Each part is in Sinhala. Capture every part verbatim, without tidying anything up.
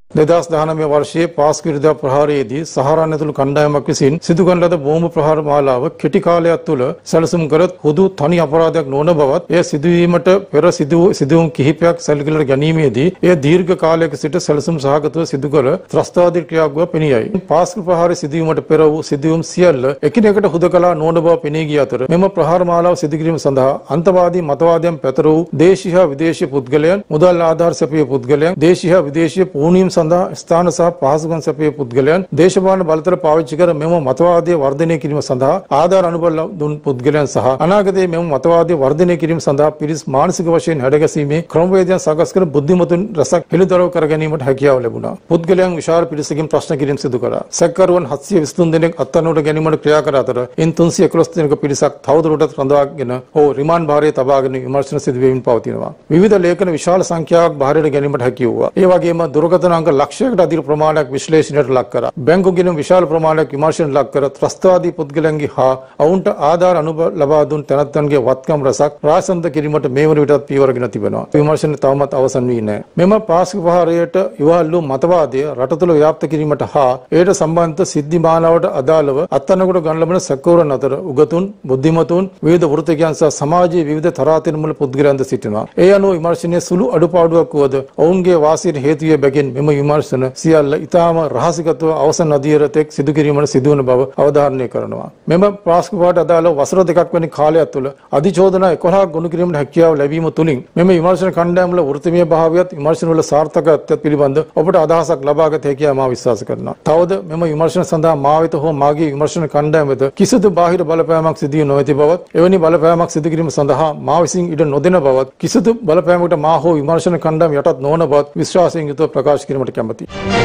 දෙදහස් දහනවය වර්ෂයේ පාස්කු ඉරිදා ප්‍රහාරයේදී සහරාන් ඇතුළු කණ්ඩායමක් විසින් සිදු කරන ලද බෝම්බ ප්‍රහාර මාලාව කෙටි කාලයක් තුළ සැලසුම් කරත් හුදු තනි අපරාධයක් නොවන බවත් එය සිදුවීමට පෙර සිදුවීම් කිහිපයක් සැලකිලි ගැනීමේදී එය දීර්ඝ කාලයක සිට සැලසුම් සහගතව සිදු කර ත්‍රස්තවාදී ක්‍රියාවක් බව පෙනී යයි. පාස්කු ප්‍රහාරය සිදුවීමට පෙර වූ සිදුවීම් සියල්ල එකිනෙකට හුදකලා නොවන බව පෙනී ගිය අතර මෙම ප්‍රහාර මාලාව සිදු කිරීම සඳහා අන්තවාදී මතවාදයන් පැතර වූ දේශීය හා විදේශීය පුද්ගලයන්, මුදල් ආධාර සැපිය පුද්ගලයන්, දේශීය හා විදේශීය පුහුණුවීම් සඳහා ස්ථාන සහ පහසුකම් සැපිය පුද්ගලයන්, දේශපාලන බලතල පාවිච්චි කර මෙම මතවාදය වර්ධනය කිරීම සඳහා ආධාර අනුබල දුන් පුද්ගලයන් සහ අනාගතයේ මෙම මතවාදය වර්ධනය කිරීම සඳහා පිරිස් මානසික වශයෙන් හැඩගැසීමේ ක්‍රමවේදයන් සකස් කර බුද්ධිමතුන් රසක් හෙළිදරව් කර ගැනීමට හැකියාව ලැබුණා. පුද්ගලයන් විශාල පිරිසකින් ප්‍රශ්න කිරීම සිදු කළා. සැකකරුවන් හත්සිය විසිතුන් දෙනෙක් අත්අඩංගුවට ගැනීමට ක්‍රියා කර අතර ඉන් තුන්සිය එකොළොස් දෙනෙකු පිරිසක් තවදුරටත් රඳවාගෙන හෝ රිමාන්ඩ් භාරයේ තබාගෙන විමර්ශන සිදු වෙමින් පවතිනවා. විවිධ ලේඛන විශාල සංඛ්‍යාවක් භාරයට ගැනීමට හැකි වූවා. ඒ වගේම දුරකථන අංක ලක්ෂයකට අධික ප්‍රමාණයක් විශ්ලේෂණයට ලක් කරා. බැංකු ගිණුම් විශාල ප්‍රමාණයක් විමර්ශනයට ලක් කර ත්‍රස්තවාදී පුද්ගලයන්ගේ හා ඔවුන්ට ආධාර අනුබල ලබා දුන් තැනැත්තන්ගේ වත්කම් රසක් රාජසන්ත කිරීමට මේ වන විටත් පියවරගෙන තිබෙනවා. විමර්ශන තවමත් අවසන් වී නැහැ. මෙම පාස්කු ප්‍රහාරයට ඉවහල් වූ මතවාදය රට තුළ ව්‍යාප්ත කිරීමට හා එයට සම්බන්ධ සිද්ධි මාලාවට අදාළව අත්අඩංගුවට ගන්න ලබන සැකකරුවන් අතර උගතුන්, බුද්ධිමතුන්, විවිධ වෘත්තිකයන් සහ සමාජයේ විවිධ තරාතිරමුල පුද්ගලයන්ද සිටිනවා. ඒ අනුව විමර්ශනයේ සුළු අඩුපාඩුවක් වුවද ඔවුන්ගේ වාසියට හේතු වේ බැගින් මෙම විමර්ශන සියල්ල ඉතාම රහසිගතව අවසන් අධීර තෙක් සිදු කිරීමට සිදුවන බව අවධාරණය කරනවා. මෙම පාස්කු ප්‍රහාරයට අදාළව වසර දෙකක් වැනි කාලයක් තුළ අධිචෝදනා එකොළහක් ගොනු කිරීමට හැකියාව ලැබීම තුලින් මෙම විමර්ශන කණ්ඩායම්වල වෘත්තීය භාවයත් විමර්ශනවල සාර්ථකත්වයත් පිළිබඳ ඔබට අදහසක් ලබාගත හැකියි මා විශ්වාස කරනවා. තවද මෙම විමර්ශන සඳහා මා වෙත හෝ මාගේ විමර්ශන කණ්ඩායම වෙත කිසිදු බාහිර බලපෑමක් සිදු නොවැති බවත්, එවැනි බලපෑමක් සිදු කිරීම සඳහා මා විසින් ඉඩ නොදෙන බවත්, කිසිදු බලපෑමකට මා හෝ විමර්ශන කණ්ඩායම යටත් නොවන බවත් විශ්වාසයෙන් යුතුව ප්‍රකාශ කිරීමට කැමැතියි.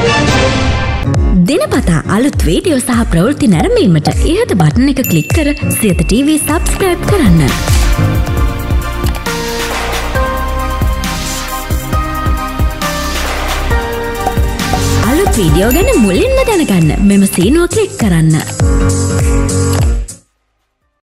දිනපතා අලුත් වීඩියෝ සහ ප්‍රවෘත්ති නැරඹීමට ඉහත බටන් එක ක්ලික් කර සියත ටීවී සබ්ස්ක්‍රයිබ් කරන්න. අලුත් වීඩියෝ ගැන මුලින්ම දැනගන්න මෙම සීනුව ක්ලික් කරන්න.